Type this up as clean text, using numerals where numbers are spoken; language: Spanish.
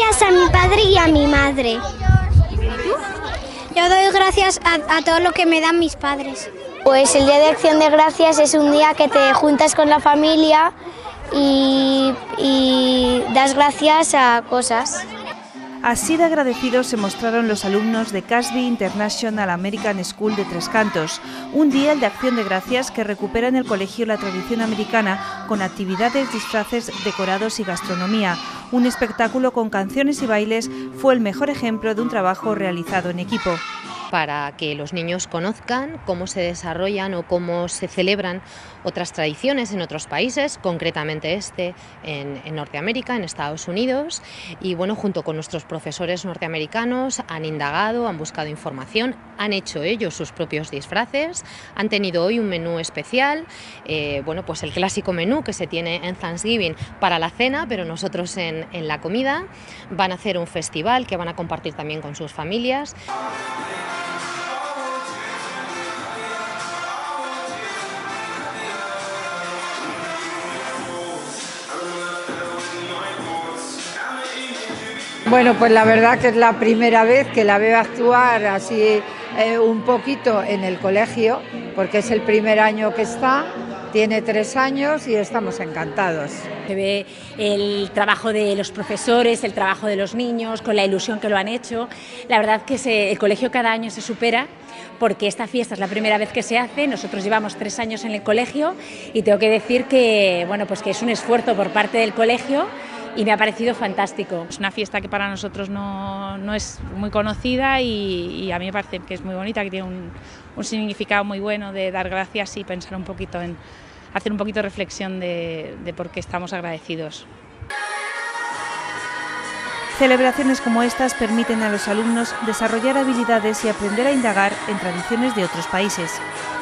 gracias a mi padre y a mi madre. Yo doy gracias a todo lo que me dan mis padres. Pues el Día de Acción de Gracias es un día que te juntas con la familia y das gracias a cosas. Así de agradecidos se mostraron los alumnos de Casby International American School de Tres Cantos, un día de acción de gracias que recupera en el colegio la tradición americana con actividades, disfraces, decorados y gastronomía. Un espectáculo con canciones y bailes fue el mejor ejemplo de un trabajo realizado en equipo. Para que los niños conozcan cómo se desarrollan o cómo se celebran otras tradiciones en otros países, concretamente en Norteamérica, en Estados Unidos, y bueno, junto con nuestros profesores norteamericanos han indagado, han buscado información, han hecho ellos sus propios disfraces, han tenido hoy un menú especial, bueno, pues el clásico menú que se tiene en Thanksgiving para la cena, pero nosotros en la comida. Van a hacer un festival que van a compartir también con sus familias. Bueno, pues la verdad que es la primera vez que la veo actuar así un poquito en el colegio, porque es el primer año que está, tiene 3 años y estamos encantados. Se ve el trabajo de los profesores, el trabajo de los niños, con la ilusión que lo han hecho. La verdad que el colegio cada año se supera, porque esta fiesta es la primera vez que se hace. Nosotros llevamos 3 años en el colegio y tengo que decir que, bueno, pues que es un esfuerzo por parte del colegio. Y me ha parecido fantástico. Es una fiesta que para nosotros no es muy conocida y a mí me parece que es muy bonita, que tiene un significado muy bueno de dar gracias y pensar un poquito en hacer un poquito de reflexión de por qué estamos agradecidos. Celebraciones como estas permiten a los alumnos desarrollar habilidades y aprender a indagar en tradiciones de otros países.